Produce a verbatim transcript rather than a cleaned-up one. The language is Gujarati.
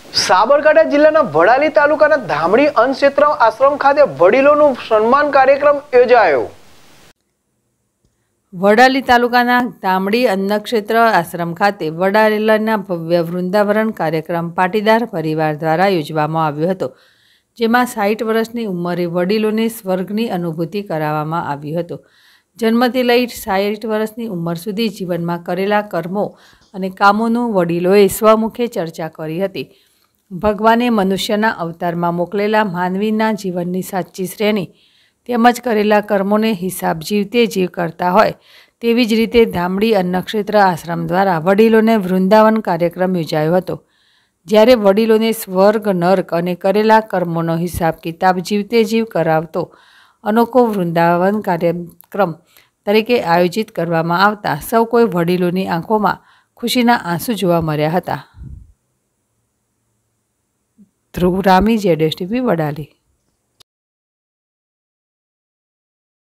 સાબરકાંઠા જિલ્લાના વડાલી તાલુકાના ધામડી અન્નક્ષેત્ર આશ્રમ ખાતે વડીલોનું સન્માન કાર્યક્રમ યોજાયો। વડાલી તાલુકાના ધામડી અન્નક્ષેત્ર આશ્રમ ખાતે વડાલીના ભવ્ય વૃંદાવન કાર્યક્રમ પાટીદાર પરિવાર દ્વારા યોજવામાં આવ્યો હતો, જેમાં સાઠ વર્ષની ઉંમરે વડીલોને સ્વર્ગની અનુભૂતિ કરાવવામાં આવ્યું હતું। જન્મથી લઈ સાઠ વર્ષની ઉંમર સુધી જીવનમાં કરેલા કર્મો અને કામોનું વડીલોએ સ્વમુખે ચર્ચા કરી હતી। ભગવાને મનુષ્યના અવતારમાં મોકલેલા માનવીના જીવનની સાચી શ્રેણી તેમજ કરેલા કર્મોને હિસાબ જીવતે જીવ કરતા હોય તેવી જ રીતે ધામડી અન્નક્ષેત્ર આશ્રમ દ્વારા વડીલોને વૃંદાવન કાર્યક્રમ યોજાયો હતો, જ્યારે વડીલોને સ્વર્ગ નર્ક અને કરેલા કર્મોનો હિસાબ કિતાબ જીવતે જીવ કરાવતો અનોખો વૃંદાવન કાર્યક્રમ તરીકે આયોજિત કરવામાં આવતા સૌ કોઈ વડીલોની આંખોમાં ખુશીના આંસુ જોવા મળ્યા હતા। ધ્રુવ રામી, જેડેશ ટીવી, વડાલી।